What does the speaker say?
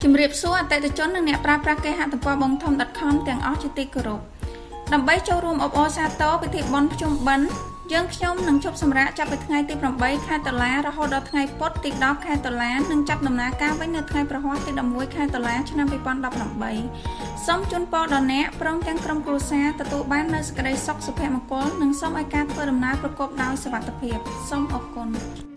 ជំរាបសួរអតិថិជននិងអ្នកប្រើប្រាស់គេហទំព័របងធំ .com ទាំងអស់ជាទីគោរពដើម្បីចូលរួមអបអរសាទរពិធីបុណ្យភ្ជុំបិណ្ឌយើងខ្ញុំនឹងជប់សម្រាកចាប់ពីថ្ងៃទី8ខែតុលារហូតដល់ថ្ងៃពុធទី10ខែតុលានិងចាប់ដំណើរការវិញនៅថ្ងៃប្រហ័សទី11ខែតុលាឆ្នាំ2018សូមជូនពរដល់អ្នកព្រមទាំងក្រុមគ្រួសារទទួលបាននូវសេចក្តីសុខសុភមង្គលនិងសូមឲ្យការធ្វើដំណើរប្រកបដោយសុវត្ថិភាពសូមអរគុណ